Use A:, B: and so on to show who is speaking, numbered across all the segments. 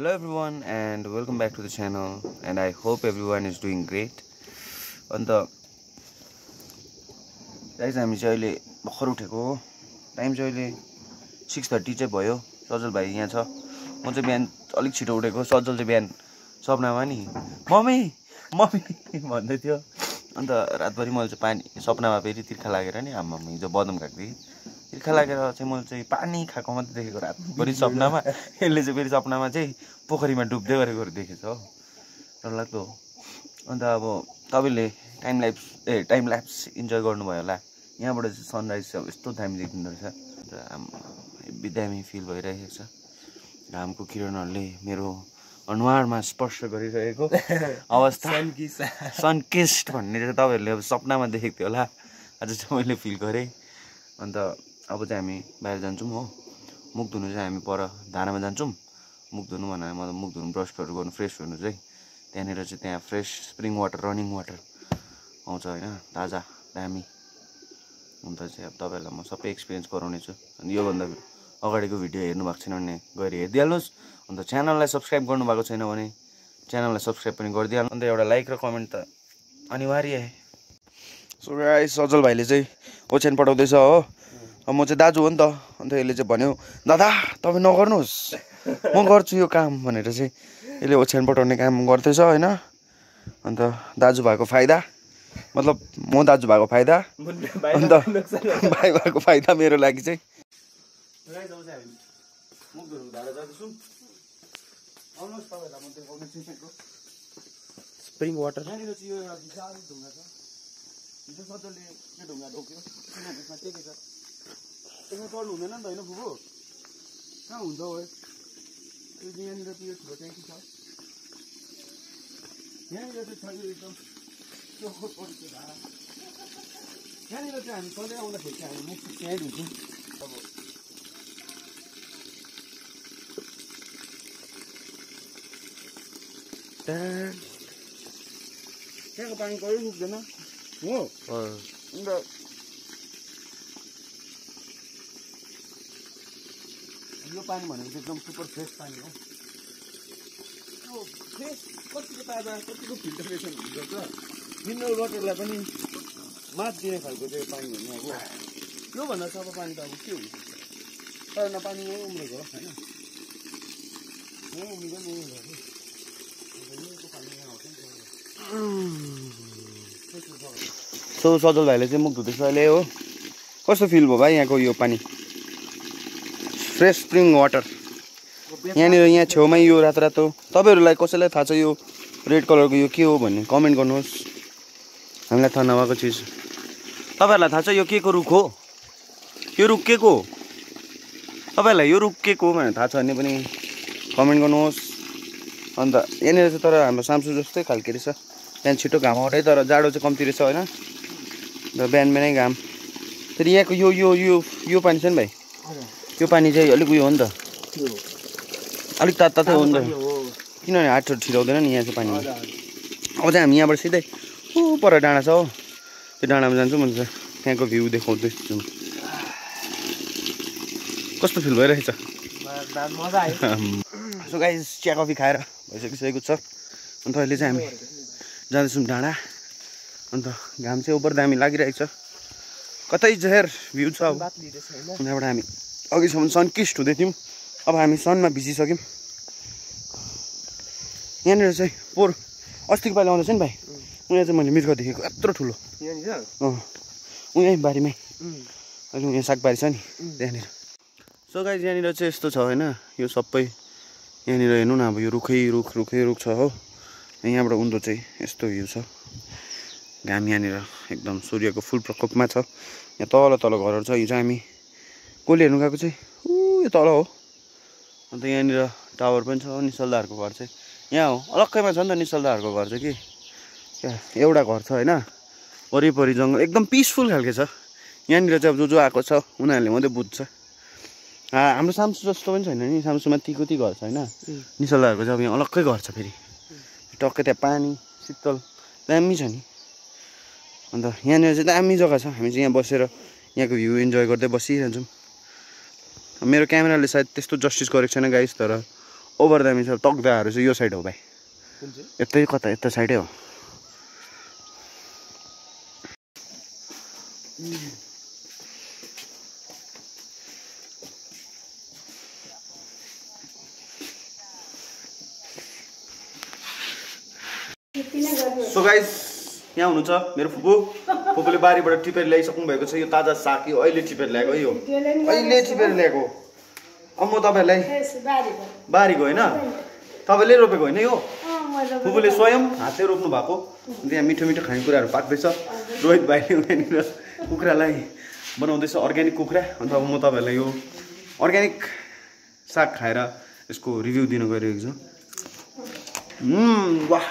A: Hello everyone and welcome back to the channel and I hope everyone is doing great. And guys हामी चाहिँ अहिले भर्खर उठेको हो. टाइम चाहिँ अहिले 6:30 चाहिँ भयो. सजल भाइ यहाँ छ. म चाहिँ बिहान अलिक छिटो उठेको. सजल चाहिँ बिहान सपनामा नि मम्मी भन्दै थियो. अन्त रातभरि मैले चाहिँ पानी सपनामा फेरि तिर्खा लागेर नि आम्मा हिजो बदम खाएको थिएँ. तिर्खा लागेर चाहिँ मैले चाहिँ पानी खाएको मात्रै देखेको रातभरि सपनामा. यसले चाहिँ फेरि सपनामा चाहिँ पोखरीमा डुब्दै गरेको देखेछ हो. डरलाग्दो हो. अन्त अब तपाईले टाइम ल्याप्स इन्जोय गर्नुभयो होला. यहाँबाट चाहिँ सनराइज चाहिँ यस्तो दामी देखिँदो रहेछ. अन्त दामी फिल भइरहेको छ. घामको किरणहरूले मेरो अनुहारमा स्पर्श गरिरहेको अवस्था सनकिस्ट भन्ने चाहिँ तपाईहरुले अब सपनामा देखेको थियो होला. आज चाहिँ मैले फिल गरेँ. अन्त अब चाहिँ हामी बाहिर जान्छौँ हो. मुख धुनु चाहिँ हामी पर धारामा जान्छौँ. मुख धुनु भनेर मतलब मुख धुनु ब्रसहरू गर्नु फ्रेस हुनु चाहिँ त्यहाँनिर चाहिँ त्यहाँ fresh spring water running water आउँछ होइन. ताजा दामी. अन्त चाहिँ अब तपाईहरुलाई म सबै एक्सपिरियन्स गराउने छु. अनि योभन्दा अगाडिको भिडियो हेर्नु भएको छैन भने गएर हेरिदिहाल्नुहोस्. अन्त च्यानललाई सब्स्क्राइब गर्नुभएको छैन भने च्यानललाई सब्स्क्राइब पनि गरिदिहाल्नु. अन्त एउटा लाइक र कमेन्ट त अनिवार्य है. सो गाइस सजल भाइले चाहिँ ओछ्यान पठाउँदैछ हो. अब म चाहिँ दाजु हो नि त. अन्त यसले चाहिँ भन्यो दादा तपाईँ नगर्नुहोस् म गर्छु यो काम भनेर चाहिँ यसले ओछ्यान पठाउने काम गर्दैछ होइन. अन्त दाजु भएको फाइदा मतलब म दाजु भएको फाइदा अन्त भाइ भएको फाइदा मेरो लागि चाहिँ
B: स्प्रिङ वाटर
A: यहाँनिर चाहिँ यो एउटा विशाल ढुङ्गा छ. हिजो सजलले यो ढुङ्गा ढोक्यो. त्यसमा टेके छ. त्यसमा चढ्नु हुँदैन नि त होइन फुपू. कहाँ हुन्छ हो यहाँनिर चाहिँ यो ठुलो ट्याङ्की छ. यहाँनिर चाहिँ छ यो एकदम चोखो परेको धारा. यहाँनिर चाहिँ हामी सधैँ आउँदाखेरि चाहिँ हामी मुख त्यहीँ धुन्छौँ. अब त्यहाँको पानी कहिले सुक्दैन हो. अन्त यो पानी भनेको चाहिँ एकदम सुपर फ्रेस पानी हो. यो फ्रेस कतिको ताजा कतिको फिल्टरेसन हुन्छ. मिनरल वाटरलाई पनि मात दिने खालको चाहिँ पानी हो नि. अब योभन्दा सफा पानी त अब के हुन्छ. तर न पानी यहीँ उम्रेको हो होइन. यहीँ उम्रेको यहीँ सो सजल भाइले चाहिँ मुख धुँदैछ अहिले हो. कस्तो फिल भयो भाइ यहाँको यो पानी फ्रेस स्प्रिङ वाटर. यहाँनिर यहाँ छेउमै यो रातो रातो तपाईँहरूलाई कसैलाई थाहा छ यो रेड कलरको यो के हो भन्ने कमेन्ट गर्नुहोस्. हामीलाई थाहा नभएको चिज तपाईँहरूलाई थाहा छ यो के को रुख हो. यो रुख के को हो तपाईँहरूलाई यो रुख के को हो भनेर थाहा छ भने पनि कमेन्ट गर्नुहोस्. अन्त यहाँनिर चाहिँ तर हाम्रो साम्सु जस्तै खालके रहेछ. त्यहाँ छिटो घाम आउँदै तर जाडो चाहिँ कम्ती रहेछ होइन. र बिहान बिहानै घाम. फेरि यहाँको यो यो यो यो पानी छ नि भाइ. यो पानी चाहिँ अलिक उयो हो नि त. अलिक तातै हो नि त. किनभने हातहरू छिराउँदैन नि यहाँ चाहिँ पानी. अब चाहिँ हामी यहाँबाट सिधै पर डाँडा छ हो. त्यो डाँडामा जान्छौँ. अन्त त्यहाँको भ्यू देखाउँदैछु. कस्तो फिल भइरहेछ. सो गाइस चिया कफी खाएर भइसकिसकेको छ. अन्त अहिले चाहिँ हामी जाँदैछौँ डाँडा. अन्त घाम चाहिँ ओभर दामी लागिरहेको छ. कतै जहेर भ्यू छ. अब यहाँबाट हामी अघिसम्म सनकिस्ट हुँदै थियौँ. अब हामी सनमा भिजिसक्यौँ. यहाँनिर चाहिँ पोहोर अस्तिको पालि आउँदैछ नि भाइ. उहाँ चाहिँ मैले मृग देखेको यत्रो ठुलो. उहाँ बारीमै अहिले यहाँ सागबारी छ नि त्यहाँनिर. सो गाइस यहाँनिर चाहिँ यस्तो छ होइन. यो सबै यहाँनिर हेर्नु न. अब यो रुखै रुख छ हो. यहाँबाट उँधो चाहिँ यस्तो भ्यू छ. घाम यहाँनिर एकदम सूर्यको फुल प्रकोपमा छ. यहाँ तल घरहरू छ. यो चाहिँ हामी कसले हेर्नु गएको चाहिँ यो तल हो. अन्त यहाँनिर टावर पनि छ. निश्चलदाहरूको घर चाहिँ यहाँ हो. अलग्गैमा छ नि त निश्चलदाहरूको घर चाहिँ कि एउटा घर छ होइन. वरिपरि जङ्गल एकदम पिसफुल खालके छ. यहाँनिर चाहिँ अब जो आएको छ उनीहरूले मात्रै बुझ्छ. हाम्रो साम्सु जस्तो पनि छैन नि. साम्सुमा तिकोती घर छ होइन. निश्चलदाहरूको चाहिँ अब यहाँ अलग्गै घर छ. फेरि टक्कै त्यहाँ पानी शीतल दामी छ नि. अन्त यहाँनिर चाहिँ दामी जग्गा छ. हामी चाहिँ यहाँ बसेर यहाँको भ्यू इन्जोय गर्दै बसिरहन्छौँ. मेरो क्यामेराले सायद त्यस्तो जस्टिस गरेको छैन गाइस. तर ओभर दामी छ। तकदाहरू चाहिँ यो साइड हो भाइ, यतै कता यता साइडै हो। सो गाइस यहाँ हुनुहुन्छ मेरो फुपूले बारीबाट टिपेर ल्याइसक्नु भएको छ। यो ताजा साग यो अहिले टिपेर ल्याएको, यो अहिले टिपेर ल्याएको। अब म तपाईँहरूलाई बारीको होइन, तपाईँले रोपेको होइन, यो फुपूले स्वयं हातले रोप्नु भएको। त्यहाँ मिठो मिठो खानेकुराहरू पाक्दैछ। रोहित भाइले यहाँनिर कुखुरालाई बनाउँदैछ, अर्ग्यानिक कुखुरा। अन्त अब म तपाईँहरूलाई यो अर्ग्यानिक साग खाएर यसको रिभ्यू दिन गइरहेको छु। वाह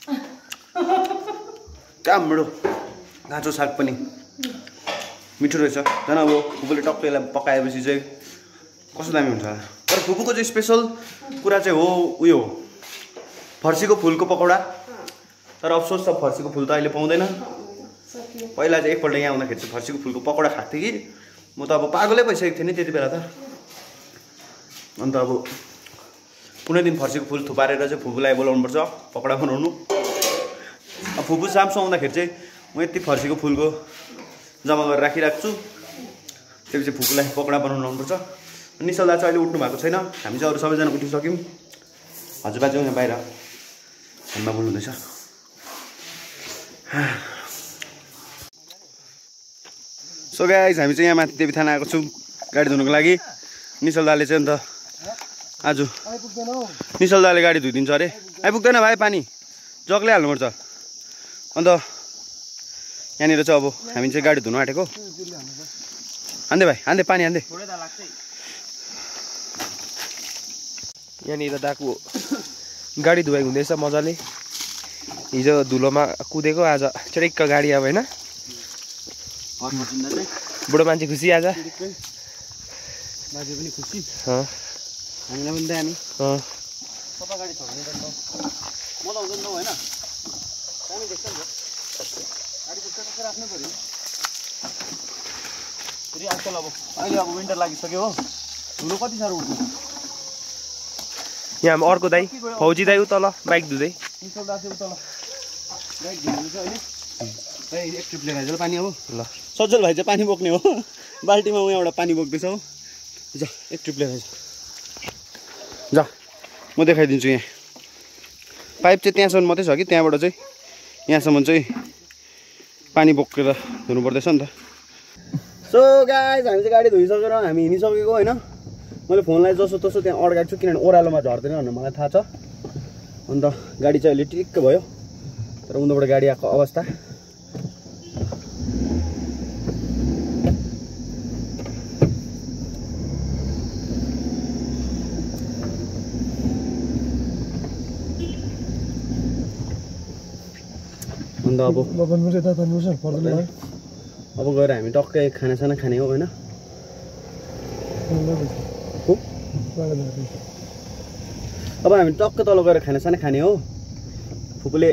A: राम्रो काँचो साग पनि मिठो रहेछ झन्। अब फुपूले टक्कै यसलाई पकाएपछि चाहिँ कस्तो दामी हुन्छ होला। तर फुपूको चाहिँ स्पेसल कुरा चाहिँ हो उयो फर्सीको फुलको पकौडा। तर अफसोस छ फर्सीको फुल त अहिले पाउँदैन। पहिला चाहिँ एकपल्ट यहाँ आउँदाखेरि चाहिँ फर्सीको फुलको पकौडा खाएको थिएँ कि म त अब पागलै भइसकेको थिएँ नि त्यति बेला त। अन्त अब कुनै दिन फर्सीको फुल थुपारेर चाहिँ फुपूलाई बोलाउनुपर्छ पकौडा बनाउनु। अब फुपू सामसु आउँदाखेरि चाहिँ म यति फर्सीको फुलको जम्मा गरेर राखिरहेको छु। त्यसपछि फुपूलाई पकौडा बनाउनु आउनुपर्छ। निश्चल दा चाहिँ अहिले उठ्नु भएको छैन। हामी चाहिँ अरू सबैजना उठिसक्यौँ। हजुरबा चाहिँ यहाँ बाहिर फोनमा बोल्नुहुँदैछ। सो गाइस हामी चाहिँ यहाँ माथि देवीथान आएको छौँ गाडी धुनुको लागि। निश्चल दाले चाहिँ अन्त आज निश्चल दाले गाडी धुइदिन्छ अरे। आइपुग्दैन भाइ, पानी जगले हाल्नुपर्छ। अन्त यहाँनिर चाहिँ अब हामी चाहिँ गाडी धुनु आँटेको। हान्दे भाइ हान्दे, पानी हान्दे।
B: यहाँनिर दाको गाडी धुवाइ हुँदैछ मजाले। हिजो धुलोमा कुदेको, आज चडिक्क गाडी अब होइन। बुढो मान्छे खुसी आज,
A: बाजे पनि खुसी, हामीलाई पनि दामी। सफा गाडी छ भने त मजा आउँदैन होइन, दामी देख्छ नि त। गाडी त टक्कै राख्नै पऱ्यो। फेरि आजकल अब अहिले अब विन्टर लागिसक्यो हो, धुलो कति साह्रो उठ्छ।
B: यहाँ अर्को दाइ फौजी दाइ उतल बाइक धुँदै।
A: निश्चल दा चाहिँ उतल बाइक धुँदैछ अहिले। एक ट्रिप लिएर आइज ल पानी। अब ल सज्जल भाइ चाहिँ पानी बोक्ने हो, बाल्टीमा ऊ यहाँबाट पानी बोक्दैछ हो। जा एक ट्रिप लिएर आइज, जा म देखाइदिन्छु। यहाँ पाइप चाहिँ त्यहाँसम्म मात्रै छ कि, त्यहाँबाट चाहिँ यहाँसम्म चाहिँ पानी बोकेर धुनु पर्दैछ नि त। सो गाइस हामी चाहिँ गाडी धोइसकेर हामी हिँडिसकेको होइन। मैले फोनलाई जसो तसो त्यहाँ अड्काएको छु किनभने ओह्रालोमा झर्दैन भनेर मलाई थाहा छ। अन्त गाडी चाहिँ अहिले टिक्क भयो। तर उनीबाट गाडी आएको अवस्था अन्त अब गएर हामी टक्कै खानासाना खाने हो होइन। अब हामी टक्क तल गएर खानासाना खाने हो। फुपूले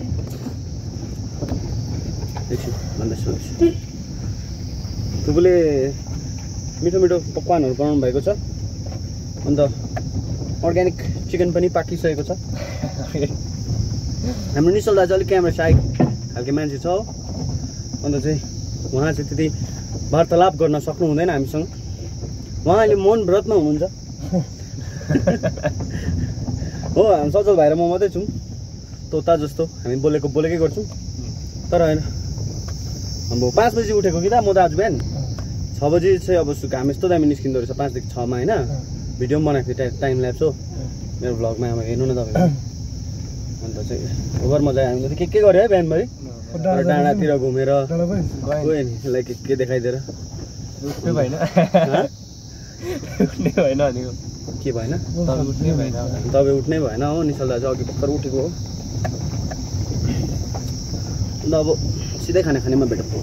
A: फुपूले मिठो मिठो पकवानहरू बनाउनु भएको छ। अन्त अर्ग्यानिक चिकन पनि पाकिसकेको छ। हाम्रो निश्चल दाजु अलिक क्यामेरा साइ खालको मान्छे छ। अन्त चाहिँ उहाँ चाहिँ त्यति वार्तालाप गर्न सक्नु हुँदैन हामीसँग। उहाँ अहिले मौन व्रतमा हुनुहुन्छ हो। हामी सजल भाइ र म मात्रै छौँ, तोता जस्तो हामी बोलेकै गर्छौँ। तर होइन अब 5 बजी उठेको कि त म त आज बिहान 6 बजी चाहिँ अब घाम यस्तो दामी निस्किँदो रहेछ 5 देखि 6 मा होइन। भिडियो पनि बनाएको थिएँ टाइम ल्याप्स हो मेरो भ्लगमा, अब हेर्नु न तपाईँले। अन्त चाहिँ ओभर मजा आयो। हामीले के गऱ्यो है बिहानभरि, डाँडातिर घुमेर गयो नि, यसलाई के देखाइदिएर
B: उठ्नै भएन भनेको
A: के भएन, तपाईँ उठ्नै भएन हो। निश्चल दाजु अघि भर्खर उठेको हो। अन्त अब सिधै खानामा भेटौँ।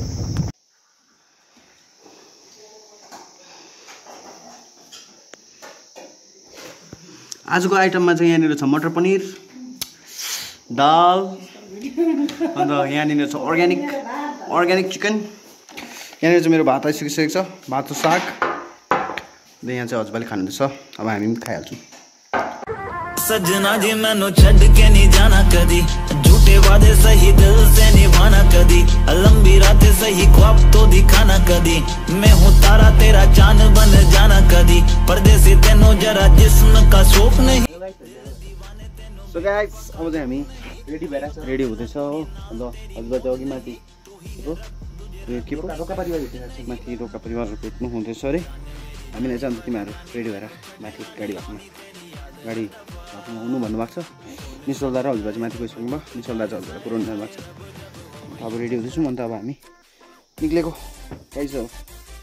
A: आजको आइटममा चाहिँ यहाँनिर छ मटर पनिर, दाल, अन्त यहाँनिर छ अर्ग्यानिक चिकन। यहाँनिर चाहिँ मेरो भात आइसकिसकेको छ, भात र साग। यहाँ चाहिँ हजुरबाले खानुहुँदैछ। अब हामी पनि खाइहाल्छौँ।
C: सजना जी मैनू छड़ के नहीं जाना कदी, झूठे वादे सही दिल से निभाना कदी, लंबी रातें सही ख्वाब तो दिखाना कदी, मैं हूँ तारा तेरा चांद बन जाना कदी, परदेसी तेनों जरा जिस्म का शौक नहीं।
A: सो गाइस अब चाहिँ हामी रेडी हुँदैछ हो। अन्त हजुरबा चाहिँ अघि माथि के पो माथि रोका परिवारहरू भेट्नु हुँदैछ अरे। हामीलाई चाहिँ अन्त तिमीहरू रेडी भएर माथि गाडी भाग्नु आउनु भन्नुभएको छ। निश्चलदा र हजुरबा चाहिँ माथि गइसक्नु भयो। निश्चलदा चाहिँ हजुरबा पुऱ्याउनु जानुभएको छ। अब रेडी हुँदैछौँ। अन्त अब हामी निक्लेको गाइस हो।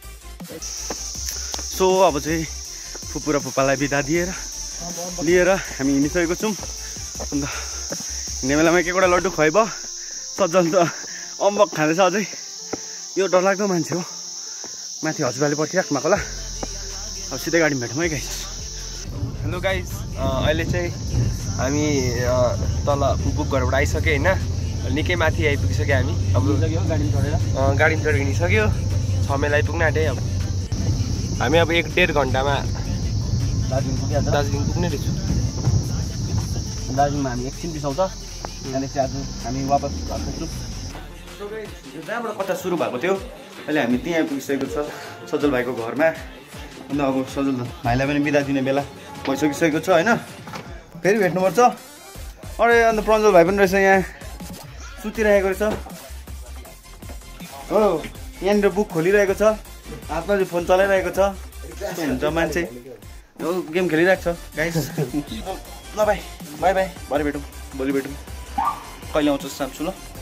A: सो अब चाहिँ फुपू र फुपालाई बिदा लिएर हामी हिँडिसकेको छौँ। अन्त हिँड्ने बेलामा एक एउटा लड्डु खुवाइ भयो। सज्जल त अम्बक खाँदैछ अझै। यो डरलाग्दो मान्छे हो। माथि हजुरबाले पर्खिराख्नु भएको होला। अब सिधै गाडीमा भेटौँ है गाइस।
B: हेलो गाइस, अहिले चाहिँ हामी तल बुक घरबाट आइसक्यो होइन। निकै माथि आइपुगिसक्यो हामी। अब गाडीमा चढेर हिँडिसक्यो। 6 माइल आइपुग्न आँटे। अब हामी अब 1-1.5 घन्टामा दार्जिलिङ पुग्ने रहेछौँ।
A: दार्जिलिङमा हामी एकछिन बिसाउँछ। त्यहाँदेखि आज हामी वापस घर पुग्छौँ। जहाँबाट कथा सुरु भएको थियो अहिले हामी त्यहीँ आइपुगिसकेको छ सजल भाइको घरमा। अन्त अब सजल भाइलाई पनि बिदा दिने बेला भइसकिसकेको छ होइन। फेरि भेट्नुपर्छ। अरे अन्त प्रञ्जल भाइ पनि रहेछ यहाँ सुतिरहेको रहेछ हो। यहाँनिर बुक खोलिरहेको छ, हातमा चाहिँ फोन चलाइरहेको छ। हुन्छ मान्छे गेम खेलिरहेको छ गाइस। ल भाइ बाई बाई, भरे भेटौँ, भोलि भेटौँ। कहिले आउँछ साँच्छु ल।